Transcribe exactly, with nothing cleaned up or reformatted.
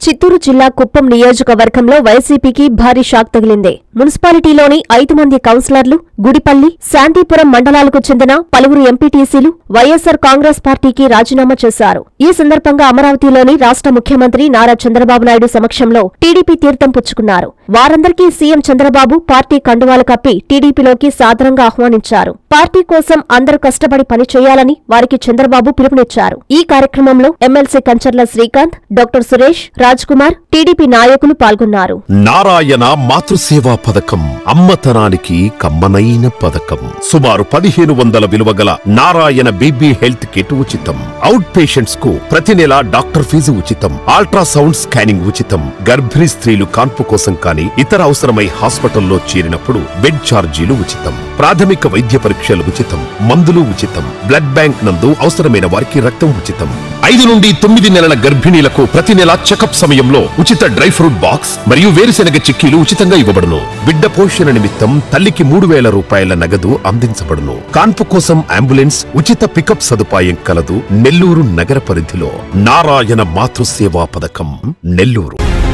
చిత్తూరు జిల్లా కుప్పం నియోజకవర్గంలో వైసీపీకి భారీ షాక్ తగిలింది. మున్సిపాలిటీలోని ఐదు మంది కౌన్సిలర్లు, గుడిపల్లి, శాంతిపురం మండలాలకు చెందిన పలువురు ఎంపీటీసీలు వైఎస్సార్ కాంగ్రెస్ పార్టీకి రాజీనామా చేశారు. ఈ సందర్భంగా అమరావతిలోని రాష్ట్ర ముఖ్యమంత్రి నారా చంద్రబాబు నాయుడు సమక్షంలో టీడీపీ తీర్థం పుచ్చుకున్నారు. వారందరికీ సీఎం చంద్రబాబు పార్టీ కండువాలు కప్పి టీడీపీలోకి సాదరంగా ఆహ్వానించారు. పార్టీ కోసం అందరూ కష్టపడి పనిచేయాలని వారికి చంద్రబాబు పిలుపునిచ్చారు. ఈ కార్యక్రమంలో MLC Kancharla Srikanth, doctor Suresh, Raj Kumar, TDP నాయకులు పాల్గొన్నారు. నారాయణ మాతృసేవా పథకం అమ్మతనానికి కమ్మనైన పథకం. సుమారు పదిహేను వందల విలువ గల నారాయణ బీబీ హెల్త్ కిట్ ఉచితం. అవుట్ పేషెంట్స్ కు ప్రతి నెల డాక్టర్ ఫీజు ఉచితం. అల్ట్రాసౌండ్ స్కానింగ్ ఉచితం. గర్భిణీ స్త్రీలు కాన్పు కోసం కానీ ఇతర అవసరమై హాస్పిటల్లో చేరినప్పుడు బెడ్ ఛార్జీలు ఉచితం. ప్రాథమిక వైద్య పరీక్షలు ఉచితం. మందులు ఉచితం. బ్లడ్ బ్యాంక్ నందు అవసరమైన వారికి రక్తం ఉచితం. ఐదు నుండి తొమ్మిది నెలల గర్భిణీలకు ప్రతి నెల చెకప్ సమయంలో ఉచిత డ్రై ఫ్రూట్ బాక్స్ మరియు వేరుశెనగ చిక్కీలు ఉచితంగా ఇవ్వబడును. బిడ్డ పోషణ నిమిత్తం తల్లికి మూడు వేల రూపాయల నగదు అందించబడును. కాన్పు కోసం అంబులెన్స్ ఉచిత పికప్ సదుపాయం కలదు. నెల్లూరు నగర పరిధిలో నారాయణ మాతృసేవా పథకం, నెల్లూరు.